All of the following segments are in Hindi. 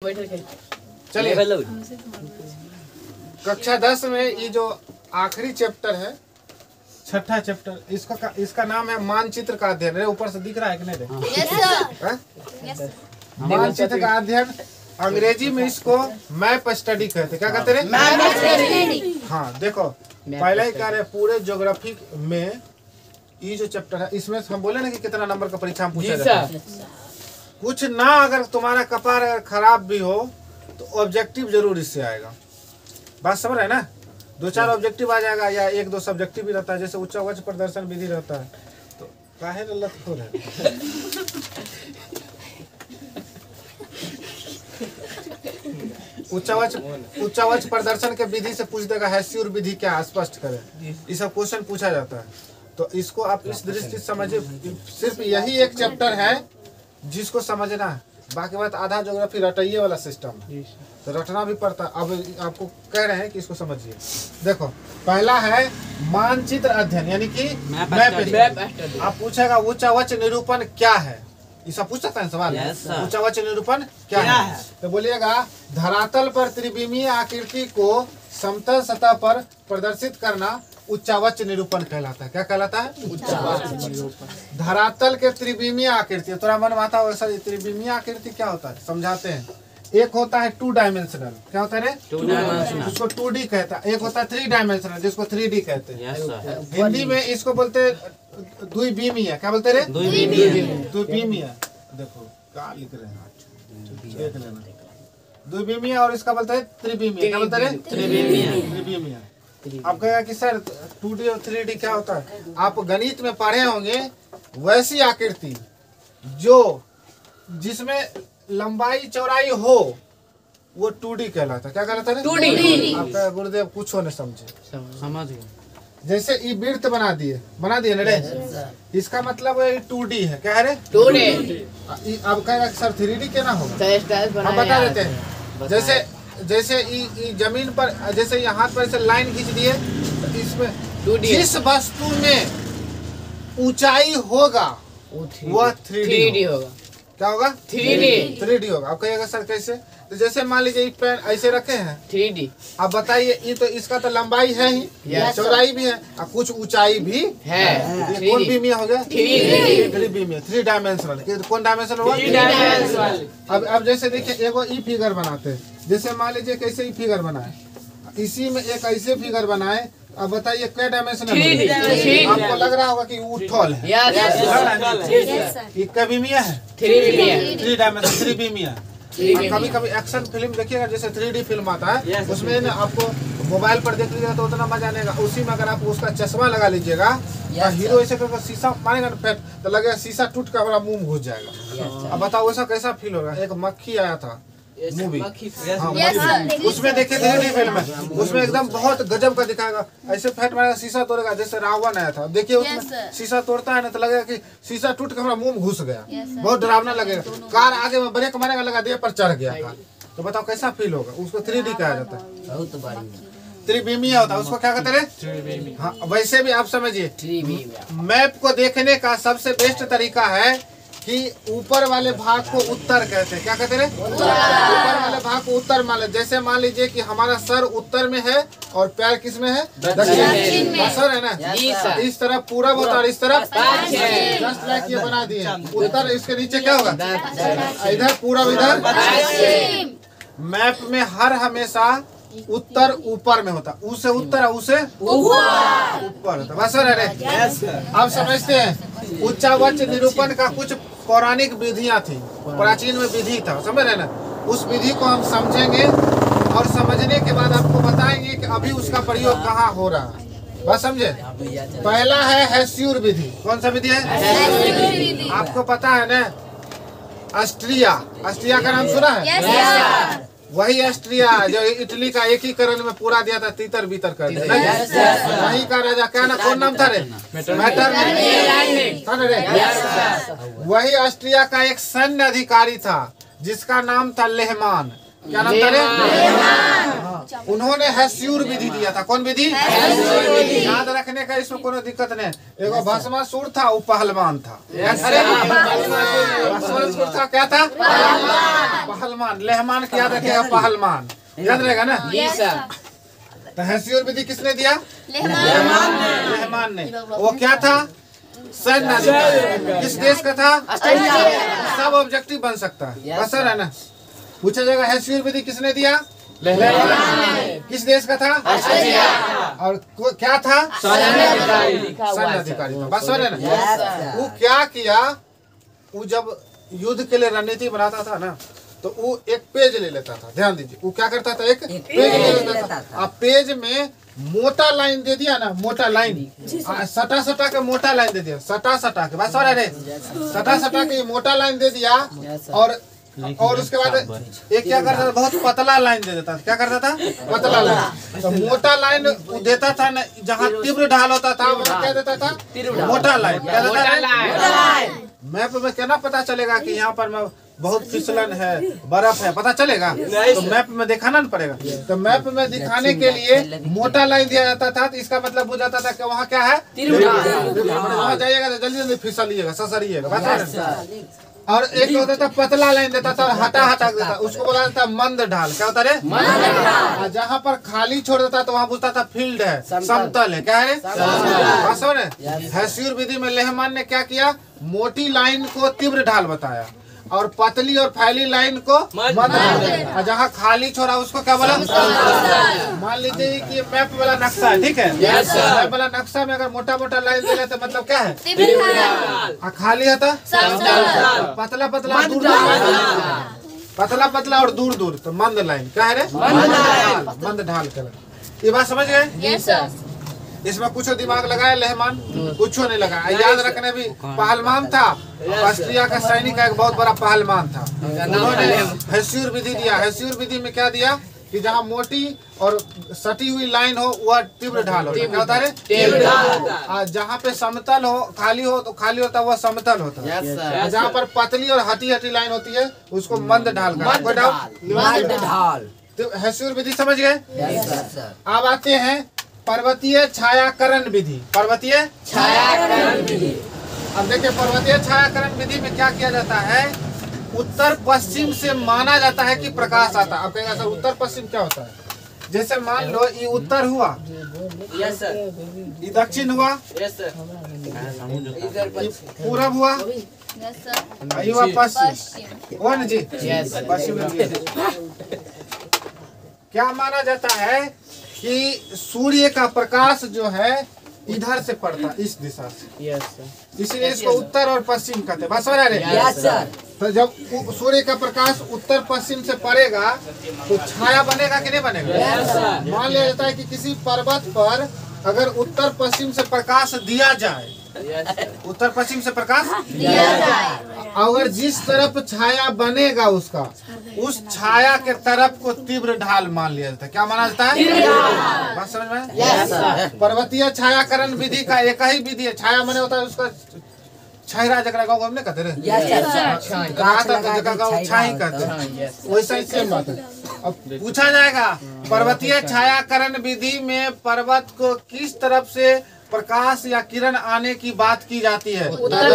चलिए कक्षा 10 में ये जो आखिरी चैप्टर है, छठा चैप्टर, इसका नाम है मानचित्र का अध्ययन। ऊपर से दिख रहा है कि नहीं? yes, मानचित्र का अध्ययन। अंग्रेजी में इसको मैप स्टडी कहते। क्या कहते हैं? Map study. हाँ देखो, पहले ही कह रहे पूरे ज्योग्राफी में ये जो चैप्टर है, इसमें हम बोले ना कि कितना नंबर का परीक्षा में पूछा जाता है। कुछ ना अगर तुम्हारा कपार अगर खराब भी हो तो ऑब्जेक्टिव जरूर इससे आएगा। बात समझ रहे हैं ना? 2-4 ऑब्जेक्टिव आ जाएगा या 1-2 सब्जेक्टिव भी रहता है। जैसे उच्चावच प्रदर्शन विधि रहता है, तो काहे न लत हो रहा है। उच्चावच प्रदर्शन के विधि से पूछ देगा हैस्यूर विधि क्या, स्पष्ट करें। ये सब क्वेश्चन पूछा जाता है। तो इसको आप इस दृष्टि से समझिए। सिर्फ यही एक चैप्टर है जिसको समझना है, बाकी बात आधा ज्योग्राफी रटाइए वाला सिस्टम है, तो रटना भी पड़ता है। अब आपको कह रहे हैं कि इसको समझिए। देखो, पहला है मानचित्र अध्ययन, यानी कि मैप। आप पूछेगा उच्चावच निरूपण क्या है, ये सब पूछ सकता है सवाल। उच्चावच निरूपण क्या है? तो बोलिएगा धरातल पर त्रिविमीय आकृति को समतल सतह पर प्रदर्शित करना उच्चावच निरूपण कहलाता है। क्या कहलाता है? उच्चावच निरूपण। धरातल के त्रिविमीय आकृति, थोड़ा मन में आता है सर त्रिविमीय आकृति क्या होता है, समझाते हैं। एक होता है 2 डायमेंशनल, क्या होता है? 2 डायमेंशनल, जिसको 2D कहता है। एक होता है 3 डायमेंशनल, जिसको 3D कहते हैं। हिंदी में इसको बोलते हैं द्विविमीय। क्या बोलते हैं? द्विविमीय। देखो क्या लिख रहे हैं, देख लेना। द्विविमीय और इसका बोलते हैं त्रिविमीय। क्या बोलते हैं? त्रिविमीय। आप कहेगा कि सर 2D और 3D क्या होता है? आप गणित में पढ़े होंगे वैसी आकृति जो जिसमें लंबाई चौड़ाई हो वो 2D कहलाता है। क्या कहलाता है? 2D। आपका गुरुदेव कुछ हो नहीं समझे, समझ गए। जैसे ये वृत्त बना दिए ना रे, इसका मतलब 2D है। क्या है रे? 2D। अब कहेगा सर 3D क्या ना होगा? हम बता देते हैं। जैसे जमीन पर, जैसे ये हाथ पर ऐसे लाइन खींच दिए, तो इसमें जिस वस्तु में ऊंचाई होगा वह 3D होगा। क्या होगा? 3D होगा। आप कहिएगा सर कैसे? तो जैसे मान लीजिए पेन ऐसे रखे हैं 3D। अब बताइए, ये तो इसका तो लंबाई है ही, चौड़ाई भी है और कुछ ऊंचाई भी है। ये कौन बीमीय हो गया? 3 डायमेंशनल। कौन डायमेंशनल हुआ? 3 डायमेंशनल। अब जैसे देखिए एगो ई फिगर बनाते हैं। जैसे मान लीजिए कैसे ई फिगर बनाए, इसी में एक ऐसे फिगर बनाए। अब बताइए क्या डायमेंशनल है? आपको लग रहा होगा कि उठल है। ये कबीमिया है, 3 डायमेंशनल, 3 बीमिया। कभी कभी एक्शन फिल्म देखिएगा, जैसे 3D फिल्म आता है, उसमें ना आपको मोबाइल पर देख लीजिएगा तो उतना मजा नहीं आएगा। उसी में अगर आप उसका चश्मा लगा लीजिएगा तो हीरो ऐसे करके शीशा मारेगा ना फेंट, तो लगेगा शीशा टूट कर हमारा मुंह घुस जाएगा। अब बताओ ऐसा कैसा फील होगा? एक मक्खी आया था मूवी, उसमें देखे 3D फिल्म में, उसमें एकदम बहुत गजब का दिखाएगा। ऐसे फेंट मारेगा, शीशा तोड़ेगा। जैसे रावण आया था, देखिए उसमें शीशा तोड़ता है ना तो लगेगा कि शीशा टूट कर हमारा मुंह घुस गया। बहुत डरावना लगेगा। कार आगे में ब्रेक मारेगा, लगा दिया पर चढ़ गया कार। तो बताओ कैसा फील होगा? उसको 3D कहा जाता है। बहुत बढ़िया। त्रिविमीय होता है, उसको क्या कहते हैं? हाँ, वैसे भी आप समझिए, मैप को देखने का सबसे बेस्ट तरीका है कि ऊपर वाले भाग को उत्तर कहते हैं। क्या कहते हैं? ऊपर वाले भाग को उत्तर मान ले। जैसे मान लीजिए कि हमारा सर उत्तर में है और पैर किस में है? दक्षिण में। सर है ना, इस तरफ पूरब होता है और इस तरफ जस्ट लाइक ये बना दिए। उत्तर, इसके नीचे क्या होगा? इधर पूरब, इधर। मैप में हर हमेशा उत्तर ऊपर में होता, उसे उत्तर उसे ऊपर होता। बस सर आप समझते हैं? उच्चावच निरूपण का कुछ पौराणिक विधियां थी, प्राचीन में विधि था, समझ रहे ना? उस विधि को हम समझेंगे और समझने के बाद आपको बताएंगे कि अभी उसका प्रयोग कहाँ हो रहा है। बस समझे? पहला है हैस्यूर विधि। कौन सा विधि है? आपको पता है ना, ऑस्ट्रिया का नाम सुना है? वही ऑस्ट्रिया जो इटली का एकीकरण में पूरा दिया था, तीतर बीतर कर दिया। वही का राजा क्या ना, कौन नाम था रे? वही ऑस्ट्रिया का एक सैन्य अधिकारी था जिसका नाम था लेहमान। क्या नाम था रे? उन्होंने हैस्यूर विधि दिया था। कौन विधि? याद रखने का, इसमें कोई दिक्कत नहीं। एगो भस्मासुर था, वो पहलवान था। भस्मासुर था, क्या था? पहलवान। लेहमान की याद रखेगा, पहलवान याद रहेगा ना। तो हैस्यूर विधि किसने दिया? लेहमान ने। वो क्या था? सैन्य अधिकारी। किस देश का था? सब ऑब्जेक्टिव बन सकता है, बस है ना। पूछा जाएगा हैस्यूर विधि किसने दिया? किस देश का था? और क्या था? सैन्य अधिकारी था, बस है ना। वो क्या किया? वो जब युद्ध के लिए रणनीति बनाता था ना, तो वो एक पेज ले लेता था। ध्यान दीजिए, वो क्या करता था? एक पेज ले लेता था। अब पेज में मोटा लाइन दे दिया ना, मोटा लाइन, सटा सटा के मोटा लाइन दे दिया, सटा सटा के, बस रे, सटा सटा के मोटा लाइन दे दिया। और उसके बाद एक क्या करता था? बहुत पतला लाइन दे देता था। क्या करता था? पतला लाइन। तो मोटा लाइन देता था ना, जहाँ तीव्र ढाल होता था वहाँ क्या देता था? मोटा लाइन। क्या देता था? मैप में क्या पता चलेगा कि यहाँ पर बहुत फिसलन है, बर्फ है, पता चलेगा? तो मैप में दिखाना न पड़ेगा। तो मैप में दिखाने के लिए मोटा लाइन दिया जाता था। तो इसका मतलब हो जाता था कि वहाँ क्या है? वहाँ जाइएगा तो जल्दी जल्दी फिसलिएगा, ससरिएगा। और एक होता था पतला लाइन देता था, हटा हटा देता, उसको बोला जाता मंद ढाल। क्या होता है? जहाँ पर खाली छोड़ देता तो वहाँ पूछता था फील्ड है, समतल है। क्या है? हैस्यूर विधि में लेहमान ने क्या किया? मोटी लाइन को तीव्र ढाल बताया और पतली और फैली लाइन को मंद ढाल। जहाँ खाली छोड़ा उसको क्या बोला? मान लीजिए कि ये मैप वाला नक्शा है, ठीक है? मैप वाला नक्शा में अगर मोटा मोटा लाइन दे तो मतलब क्या है? खाली है तो पतला पतला दूर, पतला पतला और दूर दूर, तो मंद लाइन। क्या है? मंद ढाल कर। ये बात समझ गए? इसमें कुछ दिमाग लगाया लेहमान? कुछ नहीं लगाया। याद रखने भी पहलवान था, ऑस्ट्रिया का सैनिक का एक बहुत बड़ा पहलवान था। उन्होंने हैस्यूर विधि दिया। हैस्यूर विधि में क्या दिया कि जहाँ मोटी और सटी हुई लाइन हो वह तीव्र ढाल हो। क्या होता है? जहाँ पे समतल हो, खाली हो तो खाली होता है वह समतल होता है। जहाँ पर पतली और हटी हटी लाइन होती है उसको मंद ढाल का। तो हैस्यूर विधि समझ गए? अब आते हैं पर्वतीय छायाकरण विधि। पर्वतीय छायाकरण विधि। अब देखिए, पर्वतीय छायाकरण विधि में क्या किया जाता है? उत्तर पश्चिम से माना जाता है कि प्रकाश आता है। अब कहेगा सर उत्तर पश्चिम क्या होता है? जैसे मान लो ये उत्तर हुआ, यस सर, ये दक्षिण हुआ, यस सर, पूरब हुआ, यस सर, ये हुआ पश्चिम। हुआ ना जी? यस पश्चिम। क्या माना जाता है कि सूर्य का प्रकाश जो है इधर से पड़ता है, इस दिशा से। यस सर, इसीलिए इसको उत्तर और पश्चिम कहते हैं। बस हो रहा है? Yes sir. तो जब सूर्य का प्रकाश उत्तर पश्चिम से पड़ेगा तो छाया बनेगा कि नहीं बनेगा? Yes sir. मान लिया जाता है कि किसी पर्वत पर अगर उत्तर पश्चिम से प्रकाश दिया जाए, उत्तर पश्चिम से प्रकाश दिया जाए, अगर जिस तरफ छाया बनेगा उसका, उस छाया के तरफ को तीव्र ढाल मान लिया जाता है। क्या माना जाता है? बात समझ में? Yes sir. पर्वतीय छायाकरण विधि का एक ही विधि है। छाया माने होता है उसका छायरा, जगह गाँव में कहते हैं, छाई कहते हैं। वैसा ही सेम बात है। अब पूछा जाएगा पर्वतीय छायाकरण विधि में पर्वत को किस तरफ से प्रकाश या किरण आने की बात की जाती है? उत्तर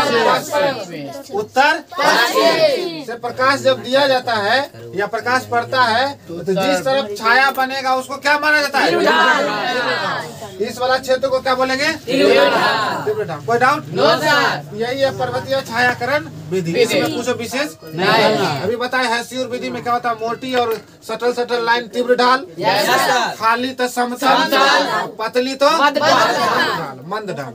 से प्रकाश जब दिया जाता है या प्रकाश पड़ता है तो जिस तरफ छाया बनेगा उसको क्या माना जाता है? इस वाला क्षेत्र को क्या बोलेंगे? तीव्र ढाल। कोई डाउट? No sir. यही है पर्वतीय छायाकरण विधि। इसमें कुछ विशेष नहीं। अभी बताए हैस्यूर विधि में क्या होता है? मोटी और सटल सटल लाइन तीव्र ढाल, खाली तो समतल, पतली तो मंद ढाल।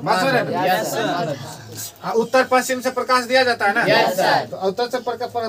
उत्तर पश्चिम से प्रकाश दिया जाता है ना? तो उत्तर से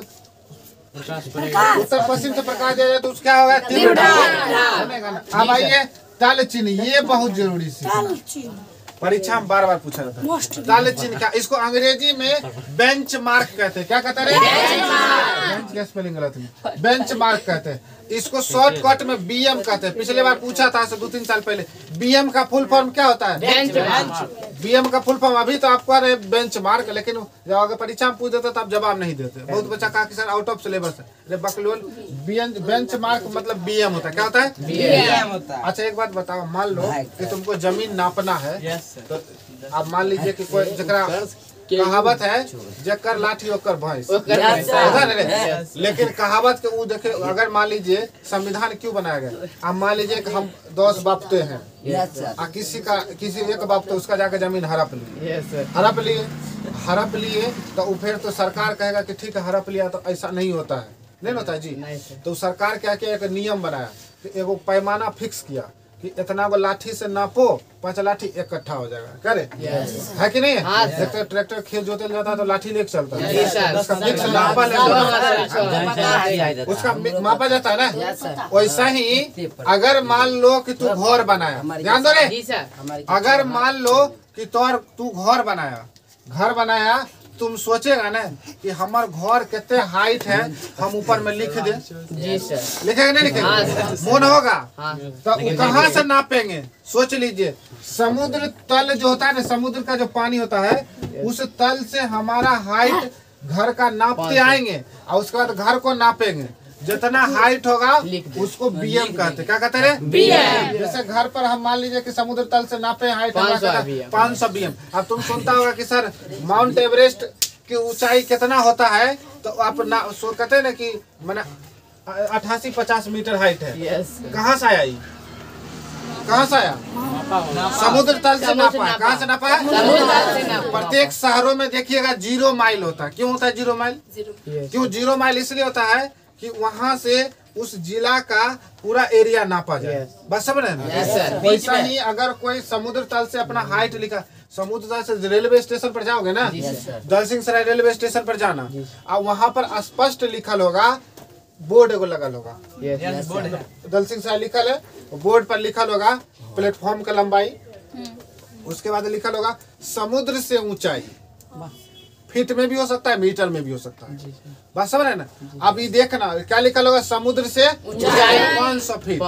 उत्तर पश्चिम से प्रकाश दिया जाए तो उसका क्या होगा? तीव्र ढाल। अब आइए ताल चिन्ह, ये बहुत जरूरी सी परीक्षा में बार बार पूछा जाता है। ताल चिन्ह क्या? इसको अंग्रेजी में बेंच मार्क कहते हैं। क्या कहते हैं? बेंच का स्पेलिंग गलत है, बेंच मार्क कहते हैं। इसको शॉर्टकट में बीएम कहते हैं। पिछले बार पूछा था 2-3 साल पहले, बीएम का फुल फॉर्म क्या होता है? बीएम का फुल फॉर्म अभी तो आपको आ रहे बेंच मार्क, लेकिन जब अगर परीक्षा में पूछ देते तो आप जवाब नहीं देते। बहुत बच्चा कहा कि सर आउट ऑफ सिलेबस है। अरे बकलोल, बेंच मार्क मतलब बीएम होता है। क्या होता है? बीएम होता है। अच्छा एक बात बताओ, मान लो कि तुमको जमीन नापना है, तो आप मान लीजिए कि कोई जकरा कहावत है जकर लाठी ओकर भैंस, लेकिन कहावत के वो देखे, अगर मान लीजिए संविधान क्यों बनाया गया, आप मान लीजिए कि हम 10 बापते हैं, किसी एक बापते उसका जाकर जमीन हड़प लिए तो वो फिर तो सरकार कहेगा कि ठीक है हड़प लिया, तो ऐसा नहीं होता है, नहीं होता है जी। तो सरकार क्या किया, एक नियम बनाया, तो एगो पैमाना फिक्स किया कि इतना को लाठी से नापो, 5 लाठी इकट्ठा हो जाएगा। करे है कि नहीं? ट्रैक्टर खेत जोते जाता है तो लाठी लेके चलता है, उसका फिक्स नापा उसका मापा जाता है ना। वैसा ही अगर मान लो कि तू घर बनाया, ध्यान दो रे, अगर मान लो कि तू घर बनाया, तुम सोचेगा ना कि हमार घर कितने हाइट है, हम ऊपर में लिख दे। जी सर। लिखेगा नहीं लिखेगा? मन होगा तो कहाँ से नापेंगे? सोच लीजिए, समुद्र तल जो होता है ना, समुद्र का जो पानी होता है, उस तल से हमारा हाइट घर का नापते आएंगे और उसके बाद घर को नापेंगे। जितना हाइट होगा उसको बीएम कहते। क्या कहते हैं? बीएम। जैसे घर पर हम मान लीजिए कि समुद्र तल से नापे हाइट 500 बीएम। अब तुम सुनता होगा कि सर माउंट एवरेस्ट की ऊंचाई कितना होता है, तो आप कहते हैं ना कि मैंने 88-50 मीटर हाइट है। कहाँ से आया? कहाँ से आया? समुद्र तल से नापा है। कहाँ से नापा है? प्रत्येक शहरों में देखिएगा 0 माइल होता है। क्यों होता है 0 माइल? क्यों 0 माइल? इसलिए होता है कि वहाँ से उस जिला का पूरा एरिया नापा जाए। बस समझ रहे हैं? वैसा ही अगर कोई समुद्र तल से अपना हाइट लिखा, समुद्र तल से रेलवे स्टेशन पर जाओगे ना, दलसिंहसराय रेलवे स्टेशन पर जाना, और वहाँ पर स्पष्ट लिखल होगा, बोर्ड एगो लगल होगा, दलसिंहसराय लिखल है, बोर्ड पर लिखल होगा प्लेटफॉर्म का लंबाई, उसके बाद लिखल होगा समुद्र से ऊंचाई। फीट में भी हो सकता है, मीटर में भी हो सकता है। बात समझ रहे ना? अब ये देखना क्या लिखा होगा, समुद्र से ऊंचाई 500 फीट,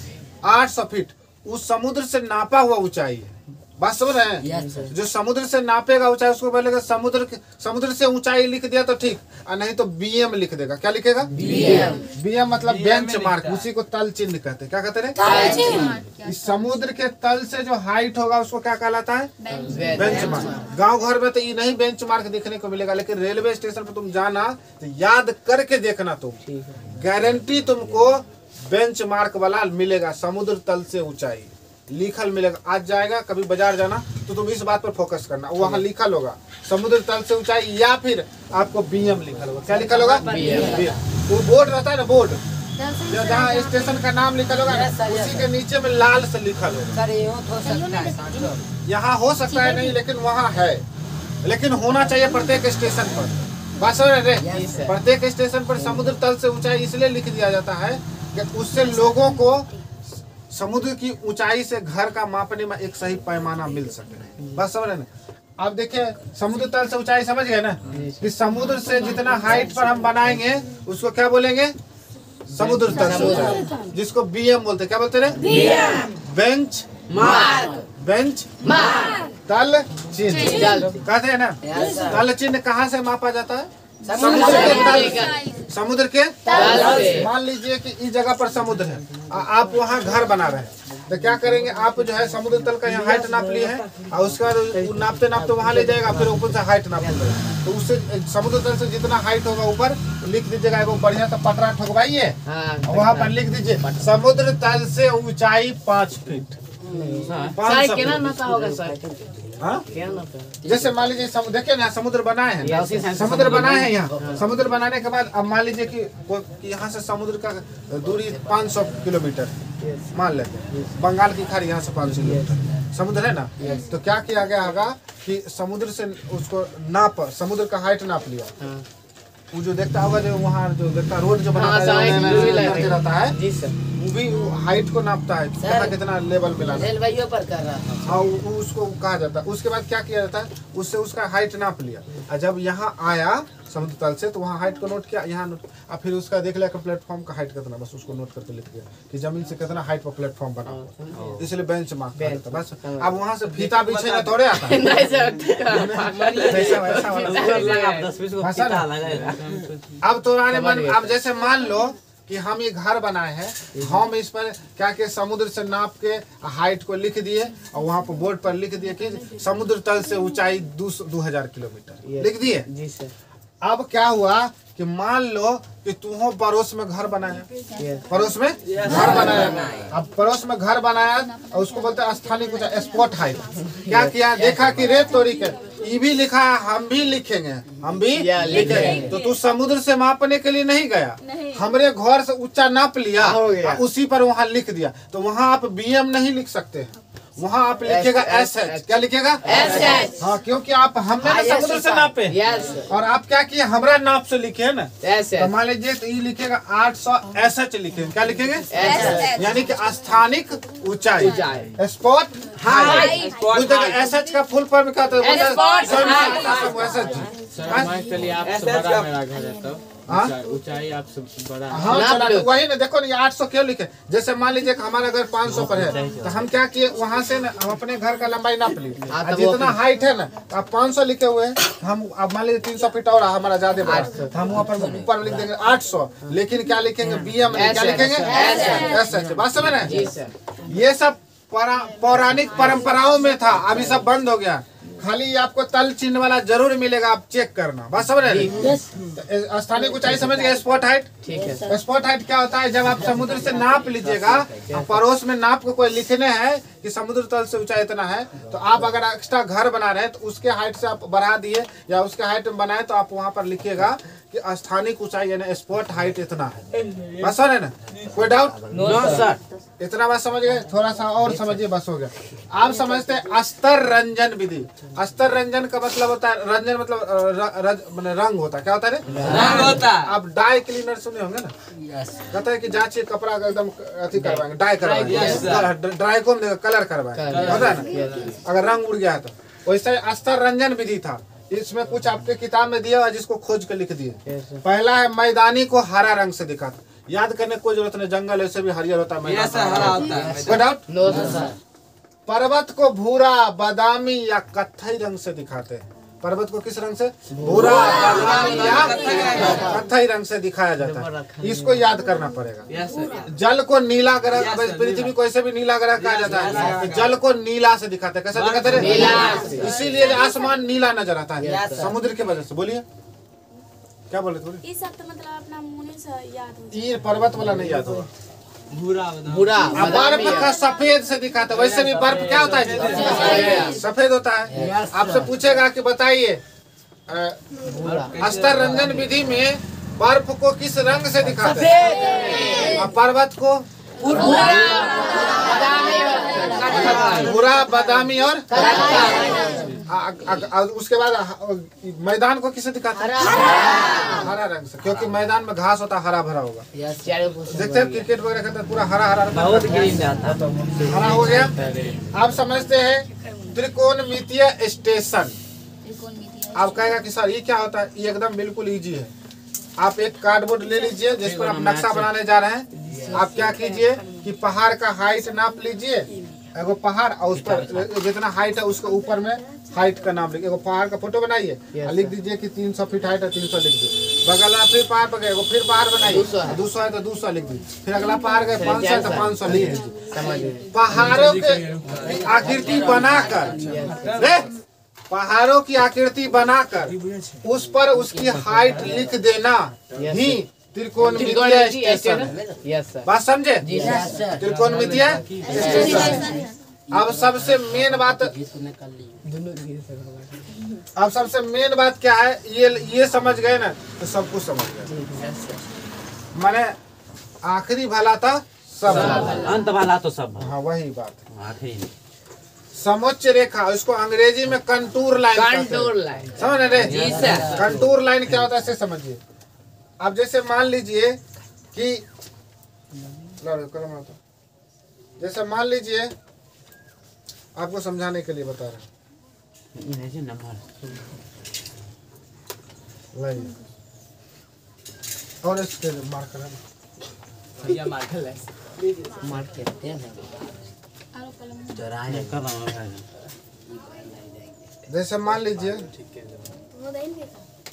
800 फीट उस समुद्र से नापा हुआ ऊंचाई है। बात समझ रहे हैं? जो समुद्र से नापेगा ऊंचाई उसको बोलेगा समुद्र से ऊंचाई लिख दिया तो ठीक, और नहीं तो बीएम लिख देगा। क्या लिखेगा? बीएम मतलब बेंच मार्क, उसी को तल चिन्ह कहते हैं। क्या कहते हैं? समुद्र के तल से जो हाइट होगा उसको क्या कहलाता है? Benchmark. गाँव घर में तो ये नहीं बेंच मार्क देखने को मिलेगा, लेकिन रेलवे स्टेशन पर तुम जाना तो याद करके देखना, तुम गारंटी तुमको बेंच मार्क वाला मिलेगा। समुद्र तल से ऊंचाई लिखल मिलेगा। आज जाएगा कभी बाजार जाना तो तुम इस बात पर फोकस करना, वहाँ लिखल होगा समुद्र तल से ऊंचाई, या फिर आपको बीएम लिखल होगा। क्या लिखल होगा? बीएम। वो बोर्ड रहता है ना, बोर्ड जहाँ स्टेशन का नाम लिखल होगा ना, उसी के नीचे में लाल से लिखल होगा। यहाँ हो सकता है नहीं, लेकिन वहाँ है, लेकिन होना चाहिए प्रत्येक स्टेशन पर। बात समझ रहे? प्रत्येक स्टेशन पर समुद्र तल से ऊंचाई इसलिए लिख दिया जाता है कि उससे लोगों को समुद्र की ऊंचाई से घर का मापने में एक सही पैमाना मिल सके। बस समझ रहे ना? आप देखिए समुद्र तल से ऊंचाई समझ गए ना, कि समुद्र से जितना हाइट पर हम बनाएंगे उसको क्या बोलेंगे? समुद्र तल से ऊंचाई, जिसको बीएम बोलते। क्या बोलते हैं? Bench mark. बेंच मार्क तल चिन्ह कहते हैं ना। तल चिन्ह कहाँ से मापा जाता है? समुद्र के तल। मान लीजिए कि इस जगह पर समुद्र है, आप वहाँ घर बना रहे हैं, तो क्या करेंगे? आप जो है समुद्र तल का यहाँ हाइट नाप लिए हैं, और उसके बाद नापते नापते वहाँ ले जाएगा, फिर ऊपर से हाइट नाप लेगा। तो उससे समुद्र तल से जितना हाइट होगा ऊपर लिख दीजिएगा, वो बढ़िया सा पटरा ठोकवाइए, वहाँ पर लिख दीजिए समुद्र तल से ऊंचाई 5 फीट। जैसे मान लीजिए देखिए ना, समुद्र बनाए हैं, समुद्र बनाए हैं यहाँ। समुद्र बनाने के बाद अब मान लीजिए कि यहाँ से समुद्र का दूरी 500 किलोमीटर मान लेते हैं। बंगाल की खाड़ी यहाँ से 500 किलोमीटर समुद्र है ना। तो क्या किया गया होगा कि समुद्र से उसको समुद्र का हाइट नाप लिया। वो जो देखता होगा, जो वहाँ जो देखता रोड जो बनाता रहता है, वो भी हाइट को नापता है, कितना लेवल मिला पर कर रहा है। हाँ, उसको कहा जाता है। उसके बाद क्या किया जाता है? उससे उसका हाइट नाप लिया, और जब यहाँ आया समुद्र तल से, तो वहाँ हाइट को नोट किया, यहाँ नोट, अब फिर उसका देख लिया कि प्लेटफॉर्म का हाइट कितना, बस उसको नोट करके लिख दिया कि जमीन से कितना हाइट पर प्लेटफॉर्म बना हुआ, इसलिए बेंच मार्क करता बस। अब वहाँ से फीता पीछे ना थोड़े आता है। अब तो मन, अब जैसे मान लो कि हम ये घर बनाए हैं, हम इस पर क्या के समुद्र से नाप के हाइट को लिख दिए और वहाँ पर बोर्ड पर लिख दिए कि समुद्र तल से ऊंचाई 2000 किलोमीटर लिख दिए जी सर। अब क्या हुआ कि मान लो कि तू हो पड़ोस में घर बनाया, पड़ोस में घर बनाया, अब पड़ोस में घर बनाया और उसको बोलते हैं स्थानीय कुछ स्पॉट हाइट। क्या किया, देखा कि रेत तोड़ी के ये भी लिखा है, हम भी लिखेंगे, हम भी लिखेंगे। तो तू समुद्र से मापने के लिए नहीं गया, हमरे घर से ऊंचा नाप लिया, उसी पर वहाँ लिख दिया। तो वहाँ आप BM नहीं लिख सकते, वहाँ आप लिखेगा SH। क्या लिखेगा? SH। हाँ, क्योंकि आप हमने समुद्र से नापे और आप क्या किए, हमरा नाप से लिखे है ना। तो मान लीजिए तो ये लिखेगा 800 SH लिखेंगे। क्या लिखेंगे? यानी कि स्थानिक ऊंचाई, स्पॉट हाइट। SH का फुल फॉर्म क्या होता है? ऊंचाई आपसे बड़ा। हाँ चला, वही ना, देखो ना ये 800 क्यों लिखे। जैसे मान लीजिए हमारा घर 500 पर है, तो हम क्या किए, वहाँ से ना हम अपने घर का लंबाई नाप ली, जितना हाइट है ना, आप 500 लिखे हुए हैं, हम अब मान लीजिए 300 फीट और हमारा ज्यादा बड़ा, तो हम वहाँ पर ऊपर लिख देंगे 800, लेकिन क्या लिखेंगे, BM। क्या लिखेंगे? SH। बात समझ रहे हैं? ये सब पौराणिक परंपराओं में था, अभी सब बंद हो गया। खाली आपको तल चिन्ह वाला जरूर मिलेगा, आप चेक करना। बात समझ रहे हैं? स्थानीय ऊंचाई समझ गए, स्पॉट हाइट। ठीक है। स्पॉट हाइट क्या होता है, जब आप समुद्र से नाप लीजिएगा, पड़ोस में नाप को कोई लिखने हैं कि समुद्र तल से ऊंचाई इतना है, तो आप अगर एक्स्ट्रा घर बना रहे हैं तो उसके हाइट से आप बढ़ा दिए या उसके हाइट में बनाए, तो आप वहाँ पर लिखिएगा कि स्थानिक ऊंचाई यानी स्पॉट हाइट इतना है। बस है ना, कोई डाउट? No sir. इतना बात समझ गए? थोड़ा सा और समझिए, बस हो गया। आप समझते हैं अस्तर रंजन विधि। अस्तर रंजन का मतलब होता है, रंजन मतलब रंग होता है। क्या होता है? रंग होता है। आप डाई क्लीनर सुने होंगे ना, कहता है कि जांचिए कपड़ा का एकदम अथी करवाएंगे, डाई करवाएंगे, ड्राई को कलर करवाएंगे, होता है ना, अगर रंग उड़ गया है तो। वैसे अस्तर रंजन विधि था, इसमें कुछ आपके किताब में दिया हुआ जिसको खोज के लिख दिए। पहला है मैदानी को हरा रंग से दिखाता, याद करने की कोई जरूरत नहीं, जंगल ऐसे भी हरियर होता है। पर्वत को भूरा, बादामी या कत्थई रंग से दिखाते हैं। पर्वत को किस रंग से? भूरा, बादामी या कत्थई रंग से दिखाया जाता है। इसको याद करना पड़ेगा। जल को नीला ग्रह, पृथ्वी को ऐसे भी नीला ग्रह कहा जाता है, तो जल को नीला से दिखाते हैं। कैसे दिखाते हैं? इसीलिए आसमान नीला नजर आता है समुद्र की वजह से। बोलिए क्या बोले? थोड़ी ये सब तो मतलब अपना मुंह से याद हो। ये पर्वत वाला नहीं याद होगा। भूरा बर्फ का सफेद से दिखाता है। वैसे भी बर्फ क्या होता है? सफेद होता है। आपसे पूछेगा कि बताइए अस्तर रंजन विधि में बर्फ को किस रंग से दिखाते हैं? और पर्वत को भूरा, बादामी और उसके बाद मैदान को किसे दिखाते हैं? हरा रंग से, क्योंकि मैदान में घास होता है, हरा भरा होगा। देखते हैं क्रिकेट वगैरह खेलते हैं, पूरा हरा हरा बहुत ग्रीन जाता है। हरा हो गया। आप समझते हैं त्रिकोणमितीय स्टेशन। आप कहेगा कि सर ये क्या होता है? ये एकदम बिल्कुल इजी है। आप एक कार्डबोर्ड ले लीजिए जिस पर आप नक्शा बनाने जा रहे हैं। आप क्या कीजिए कि पहाड़ का हाइट नाप लीजिए, एगो पहाड़, और उस पर जितना हाइट है उसके ऊपर में हाइट का नाम लिखिए। एगो पहाड़ का फोटो बनाइए, लिख दीजिए कि 300 फीट हाइट है, 300 लिख दीजिए। बगल में फिर पहाड़ पर गए, फिर पहाड़ बनाइए, 200 है तो 200 लिख दीजिए। फिर अगला पहाड़ गए, 500 है तो 500 लिख दीजिए। पहाड़ों के आकृति बनाकर, पहाड़ों की आकृति बनाकर उस पर उसकी हाइट लिख देना ही त्रिकोणमितीय स्टेशन है। बात समझे? त्रिकोणमितीय स्टेशन। अब सबसे मेन बात क्या है? ये समझ गए ना तो सब कुछ समझ गए। माने आखिरी भला था सब, अंत भला तो सब। हाँ वही बात है। आखिरी समोच्च रेखा, इसको अंग्रेजी में कंटूर लाइन कहते हैं। समझ रहे? कंटूर लाइन क्या होता है इसे समझिए। अब जैसे मान लीजिए कि जैसे मान लीजिए आपको समझाने के लिए बता रहे हैं। लाइए और इसके मार्कर है भैया मार्कर ले मार के हैं आरो कलम जैसे मान लीजिए वो देंगे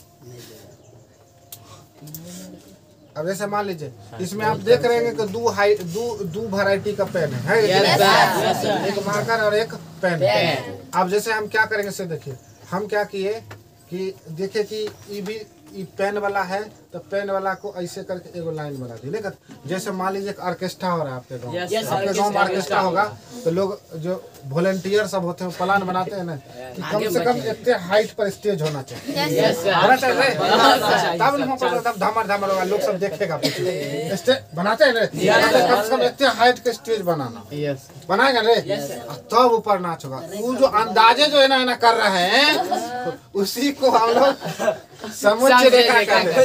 अब जैसे मान लीजिए इसमें आप देख रहे हैं कि दो वैरायटी का पेन है एक मार्कर और एक पेन है। अब जैसे हम क्या करेंगे से देखिए हम क्या किए कि देखे कि ये भी ये पेन वाला है तो पेन वाला को ऐसे करके एगो लाइन बना दी देखा जैसे मान लीजिए ऑर्केस्ट्रा हो रहा है आपके गाँव आपके गाँव में ऑर्केस्ट्रा होगा तो लोग जो वॉलंटियर सब होते हैं प्लान बनाते हैं ना कि कम से कम इतने हाइट पर स्टेज होना चाहिए तब तब धमर धमर होगा लोग सब देखेगा स्टेज बनाते हैं ना कम से कम इतने हाइट के स्टेज बनाना बनाएगा रे तब ऊपर नाच होगा वो जो अंदाजे जो है ना कर रहे हैं उसी को हम लोग समझ रेखा कहते हैं।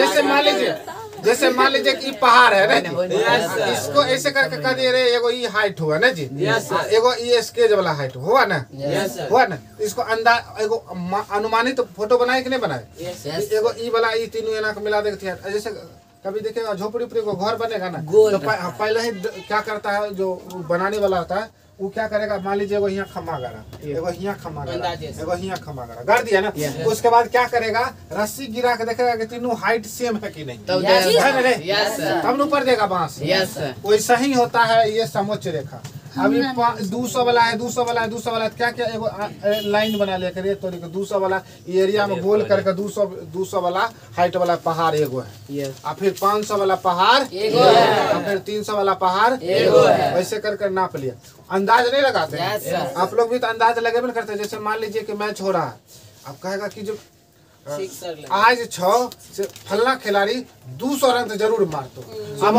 जैसे मान लीजिए कि पहाड़ है ना इसको ऐसे करके कह दिए रे एगो ये हाइट हुआ ना जी एगो ये स्केच वाला हाइट हुआ ना इसको अंदाज एगो अनुमानित फोटो बनाए कि नहीं बनाए एगो ई वाला ई तीनों एना को मिला देते हैं जैसे कभी देखेगा झोपड़ी उपड़ी को घर बनेगा ना तो पहले ही क्या करता है जो बनाने वाला होता है वो क्या करेगा मान लीजिए एगो यहाँ खम्मा गाड़ा एगो यहाँ खम्मा गाड़ा एगो यहाँ खम्मा गाड़ा गाड़ दिया ना उसके बाद क्या करेगा रस्सी गिरा के देखेगा कि तीनों हाइट सेम है कि नहीं तब ऊपर देगा बांस वैसा ही होता है ये समोच्च रेखा। अभी 200 वाला है 200 वाला है 200 वाला है क्या क्या एगो लाइन बना लिया करिए तो 200 वाला एरिया में गोल करके 200 वाला हाइट वाला पहाड़ एगो है और फिर 500 वाला पहाड़ एगो है और फिर 300 वाला पहाड़ एगो है वैसे करके नाप लिया। अंदाज नहीं लगाते आप लोग भी तो अंदाज लगे भी करते हैं। जैसे मान लीजिए कि मैच हो रहा है अब कहेगा कि जो आज 6 से फलना खिलाड़ी 200 रन तो जरूर मारतो। अब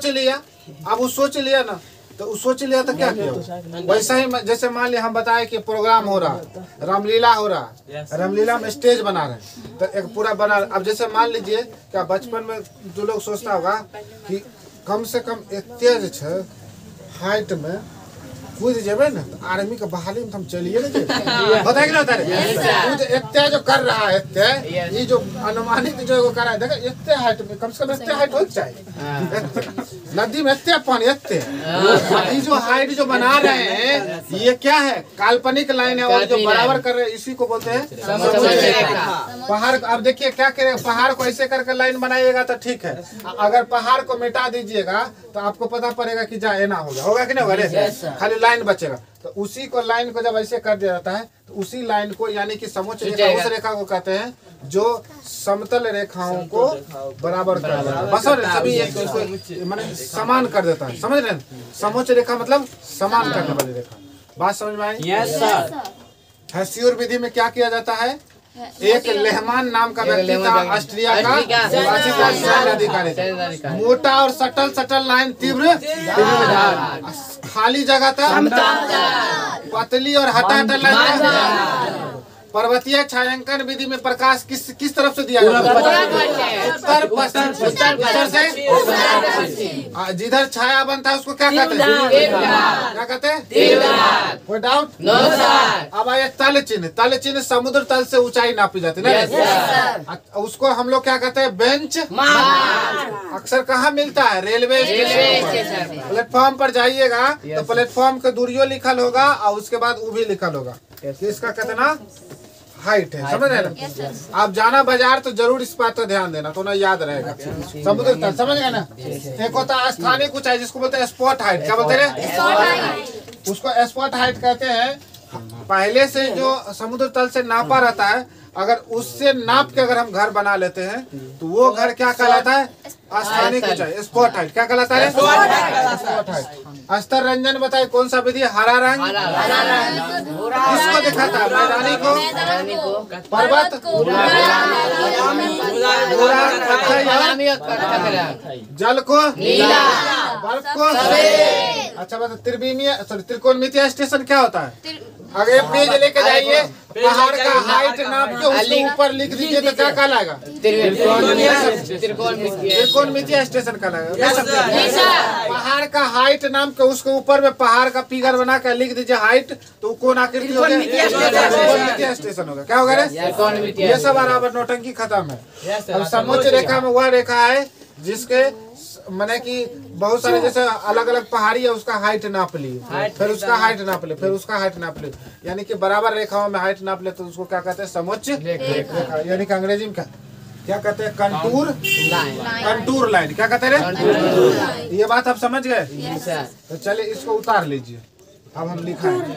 वो सोच लिया ना तो सोच लिया तो क्या किया वैसा ही जैसे मान लिया हम बताए कि प्रोग्राम हो रहा रामलीला हो रहा रामलीला में स्टेज बना रहे तो एक पूरा बना। अब जैसे मान लीजिए क्या बचपन में जो लोग सोचता होगा कि कम से कम तेज हाइट में कूद जेबे ना तो आर्मी के बहाली में हम चलिए ना बताए ना इतने जो कर रहा है इतने ये जो अनुमानित जो कर रहा है देखो इतने हाइट में कम से कम इतने हाइट हो चाहिए नदी में इतने पानी इतने ये जो हाइट जो बना रहे हैं ये क्या है काल्पनिक लाइन है और जो बराबर कर रहे हैं इसी को बोलते हैं पहाड़। अब देखिए क्या करें पहाड़ को ऐसे करके लाइन बनाइएगा तो ठीक है अगर पहाड़ को मिटा दीजिएगा तो आपको पता पड़ेगा कि जा एना होगा कि नहीं होगा खाली लाइन बचेगा। तो उसी को लाइन को जब ऐसे कर दिया जाता है तो उसी लाइन को यानी कि समोच्च रेखा उस रेखा को कहते हैं जो समतल रेखाओं को बराबर कर देता है बस सभी एक माने समान कर देता है। समझ रहे हैं समोच्च रेखा मतलब समान करने वाली रेखा। बात समझ में आई? Yes sir. हेस्सियर विधि में क्या किया जाता है एक लेहमान नाम का व्यक्ति था ऑस्ट्रिया का अधिकारी मोटा और सटल लाइन तीव्र खाली जगह था पतली और हटा लाइन पर्वतीय छायांकन विधि में प्रकाश किस तरफ से दिया जाता है उत्तर पश्चिम उत्तर से जिधर छाया बनता है उसको क्या कहते हैं क्या कहते हैं कोई डाउट अब आया तल चिन्ह समुद्र तल से ऊंचाई नापी जाती है ना उसको हम लोग क्या कहते हैं बेंच अक्सर कहाँ मिलता है रेलवे स्टेशन प्लेटफॉर्म पर जाइएगा तो प्लेटफॉर्म का दूरियों लिखल होगा और उसके बाद वो भी लिखल होगा इसका कितना हाइट है। समझ रहे ना आप जाना बाजार तो जरूर इस बात पर ध्यान देना तो ना याद रहेगा समुद्र तल समझ गए ना। एक होता है स्थानिक ऊंचाई जिसको बोलते हैं स्पॉट हाइट क्या बोलते हैं उसको स्पॉट हाइट कहते हैं। पहले से जो समुद्र तल से नापा रहता है अगर उससे नाप के अगर हम घर बना लेते हैं तो वो घर क्या कहलाता है स्थानिक ऊंचाई स्पॉट हाइट क्या कहलाता है स्पॉट हाइट। अस्तर रंजन बताइए कौन सा विधि हरा रंग किसको दिखाता है मैदानी को पर्वत जल को बर्फ को अच्छा बता त्रिकोणमितीय स्टेशन क्या होता है अगर पेज लेके जाइए, पहाड़ का हाइट नाप के उसके ऊपर लिख दीजिए तो क्या कहलाएगा? त्रिकोणमितीय स्टेशन कहलाएगा। पहाड़ का हाइट नाम के उसके ऊपर में पहाड़ का फिगर बना कर लिख दीजिए हाइट, तो कौन आकृति हो गया? त्रिकोणमितीय स्टेशन होगा। क्या होगा रे? ये सब बराबर नौटंकी खत्म है। अब समोच्च रेखा में वह रेखा है जिसके माने कि बहुत सारे जैसे अलग अलग पहाड़ी है, उसका हाइट नाप लिए, फिर उसका हाइट नाप ले, फिर उसका हाइट नाप ले, यानी कि बराबर रेखाओं में हाइट नाप ले तो उसको क्या कहते हैं? समोच्च रेखा। यानी कि अंग्रेजी में क्या कहते हैं? Contour line. कंटूर लाइन क्या कहते हैं? ये बात आप समझ गए? तो चलिए इसको उतार लीजिए। अब हम लिखाएंगे।